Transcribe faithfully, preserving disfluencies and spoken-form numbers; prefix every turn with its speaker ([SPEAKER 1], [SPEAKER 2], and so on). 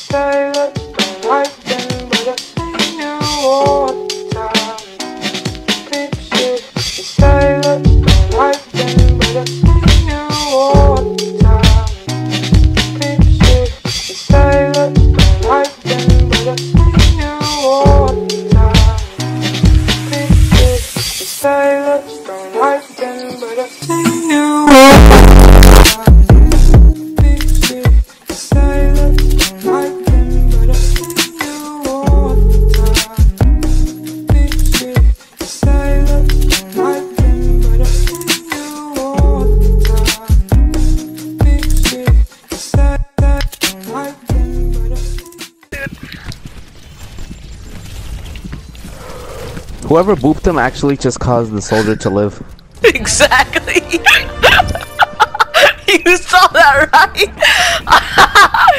[SPEAKER 1] Whoever booped him actually just caused the soldier to live.
[SPEAKER 2] Exactly. You saw that, right?